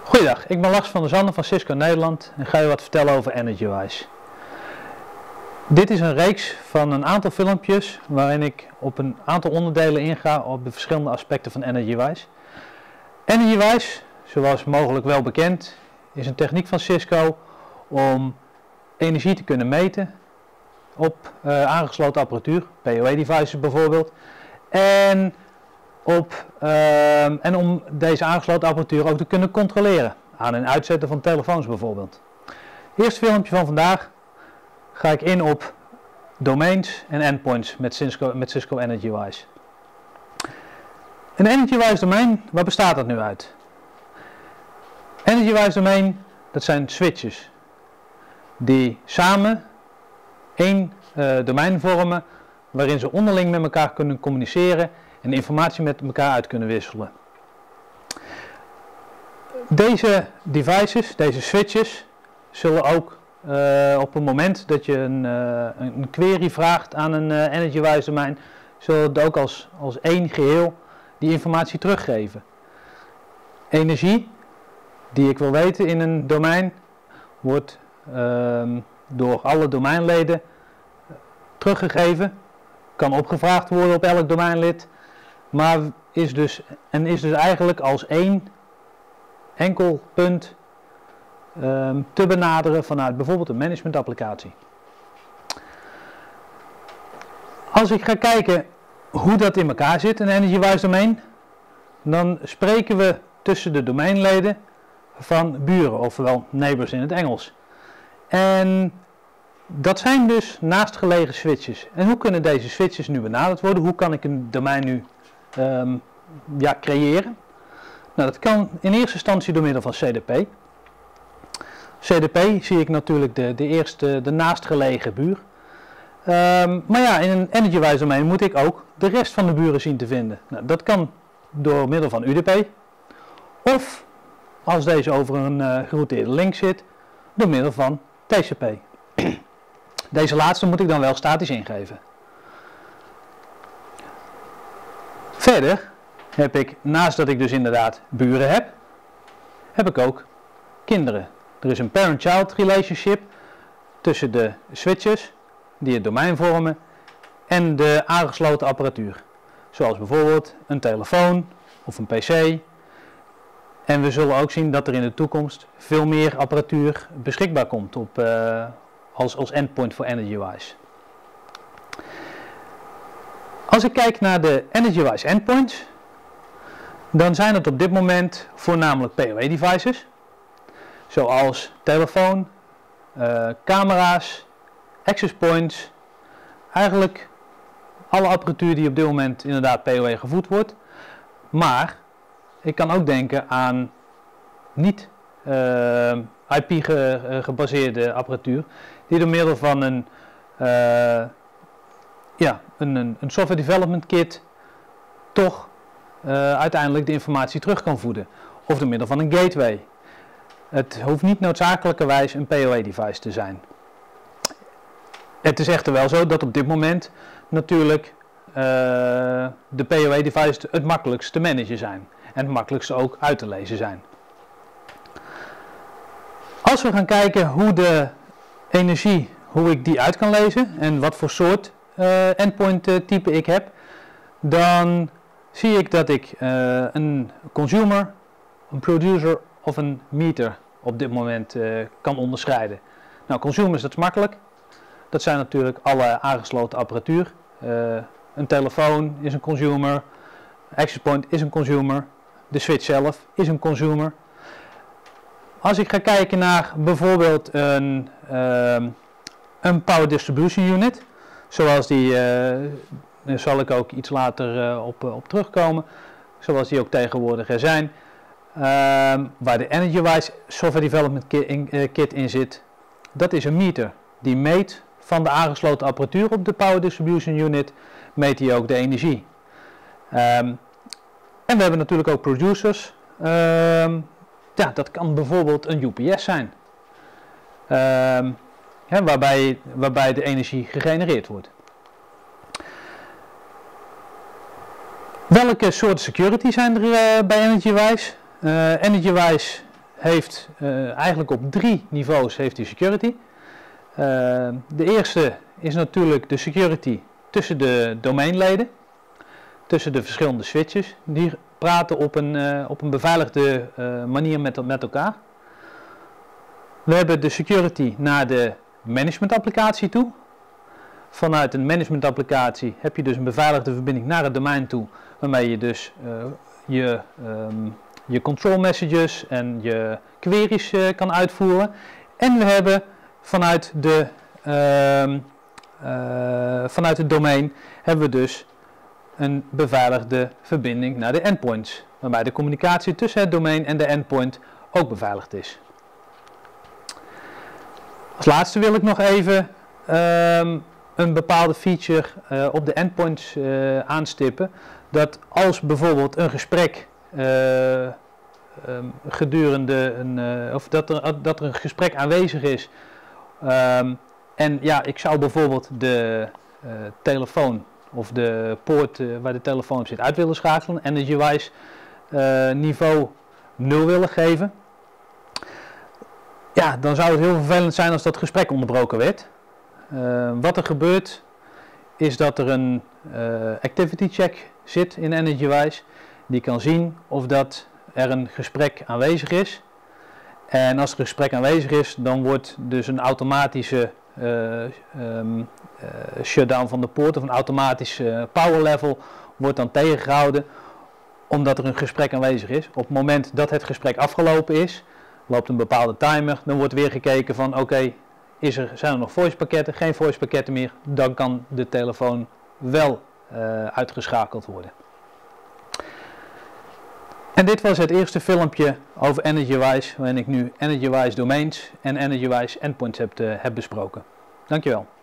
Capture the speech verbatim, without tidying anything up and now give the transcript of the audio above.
Goeiedag, ik ben Lars van der Zanden van Cisco Nederland en ga je wat vertellen over EnergyWise. Dit is een reeks van een aantal filmpjes waarin ik op een aantal onderdelen inga op de verschillende aspecten van EnergyWise. EnergyWise, zoals mogelijk wel bekend, is een techniek van Cisco om energie te kunnen meten op uh, aangesloten apparatuur, P O E-devices bijvoorbeeld, en, op, uh, en om deze aangesloten apparatuur ook te kunnen controleren, aan en uitzetten van telefoons bijvoorbeeld. Het eerste filmpje van vandaag ga ik in op domains en endpoints met Cisco, met Cisco EnergyWise. Een EnergyWise domein, waar bestaat dat nu uit? EnergyWise domein, dat zijn switches die samen één uh, domein vormen waarin ze onderling met elkaar kunnen communiceren en informatie met elkaar uit kunnen wisselen. Deze devices, deze switches, zullen ook uh, op het moment dat je een, uh, een query vraagt aan een uh, EnergyWise domein, zullen het ook als, als één geheel die informatie teruggeven. Energie die ik wil weten in een domein wordt uh, door alle domeinleden teruggegeven, kan opgevraagd worden op elk domeinlid, maar is dus, en is dus eigenlijk als één enkel punt um, te benaderen vanuit bijvoorbeeld een managementapplicatie. Als ik ga kijken hoe dat in elkaar zit, een EnergyWise domein, dan spreken we tussen de domeinleden van buren, ofwel neighbors in het Engels. En dat zijn dus naastgelegen switches. En hoe kunnen deze switches nu benaderd worden? Hoe kan ik een domein nu um, ja, creëren? Nou, dat kan in eerste instantie door middel van C D P. C D P zie ik natuurlijk de, de eerste, de naastgelegen buur. Um, maar ja, in een EnergyWise domein moet ik ook de rest van de buren zien te vinden. Nou, dat kan door middel van U D P. Of, als deze over een uh, gerouteerde link zit, door middel van T C P. Deze laatste moet ik dan wel statisch ingeven. Verder heb ik, naast dat ik dus inderdaad buren heb, heb ik ook kinderen. Er is een parent-child relationship tussen de switches die het domein vormen en de aangesloten apparatuur. Zoals bijvoorbeeld een telefoon of een P C. En we zullen ook zien dat er in de toekomst veel meer apparatuur beschikbaar komt op, uh, als, als endpoint voor EnergyWise. Als ik kijk naar de EnergyWise endpoints, dan zijn het op dit moment voornamelijk P O E-devices, zoals telefoon, uh, camera's, access points, eigenlijk alle apparatuur die op dit moment inderdaad P O E gevoed wordt. Maar ik kan ook denken aan niet uh, I P ge, uh, gebaseerde apparatuur, die door middel van een, uh, ja, een, een, een software development kit toch uh, uiteindelijk de informatie terug kan voeden. Of door middel van een gateway. Het hoeft niet noodzakelijkerwijs een P O E-device te zijn. Het is echter wel zo dat op dit moment natuurlijk uh, de P O E-devices het makkelijkst te managen zijn. En het makkelijkste ook uit te lezen zijn. Als we gaan kijken hoe de energie, hoe ik die uit kan lezen en wat voor soort uh, endpoint uh, type ik heb, dan zie ik dat ik uh, een consumer, een producer of een meter op dit moment uh, kan onderscheiden. Nou, consumers, dat is makkelijk. Dat zijn natuurlijk alle aangesloten apparatuur. Uh, een telefoon is een consumer, access point is een consumer, de switch zelf is een consumer. Als ik ga kijken naar bijvoorbeeld een, uh, een power distribution unit, zoals die, uh, daar zal ik ook iets later uh, op, uh, op terugkomen, zoals die ook tegenwoordig er zijn, uh, waar de EnergyWise Software Development Kit in, uh, kit in zit, dat is een meter. Die meet van de aangesloten apparatuur op de power distribution unit, meet die ook de energie. Um, en we hebben natuurlijk ook producers. Um, ja, dat kan bijvoorbeeld een U P S zijn. Um, hè, waarbij, waarbij de energie gegenereerd wordt. Welke soorten security zijn er uh, bij EnergyWise? Uh, EnergyWise heeft uh, eigenlijk op drie niveaus heeft die security. Uh, de eerste is natuurlijk de security tussen de domeinleden, tussen de verschillende switches. Die praten op een, uh, op een beveiligde uh, manier met, met elkaar. We hebben de security naar de management applicatie toe. Vanuit een management applicatie heb je dus een beveiligde verbinding naar het domein toe, waarmee je dus uh, je, um, je control messages en je queries uh, kan uitvoeren. En we hebben vanuit, de, uh, uh, vanuit het domein hebben we dus een beveiligde verbinding naar de endpoints, waarbij de communicatie tussen het domein en de endpoint ook beveiligd is. Als laatste wil ik nog even um, een bepaalde feature uh, op de endpoints uh, aanstippen. Dat als bijvoorbeeld een gesprek uh, um, gedurende een, uh, of dat er, dat er een gesprek aanwezig is. Um, en ja, ik zou bijvoorbeeld de uh, telefoon of de poort uh, waar de telefoon op zit uit willen schakelen en de device uh, niveau nul willen geven. Ja, dan zou het heel vervelend zijn als dat gesprek onderbroken werd. Uh, wat er gebeurt is dat er een uh, activity check zit in EnergyWise. Die kan zien of dat er een gesprek aanwezig is. En als er een gesprek aanwezig is, dan wordt dus een automatische uh, um, uh, shutdown van de poort of een automatische power level wordt dan tegengehouden omdat er een gesprek aanwezig is. Op het moment dat het gesprek afgelopen is, loopt een bepaalde timer, dan wordt weer gekeken van oké, okay, is er, zijn er nog voice pakketten, geen voice pakketten meer, dan kan de telefoon wel uh, uitgeschakeld worden. En dit was het eerste filmpje over EnergyWise, waarin ik nu EnergyWise Domains en EnergyWise Endpoints heb, uh, heb besproken. Dankjewel.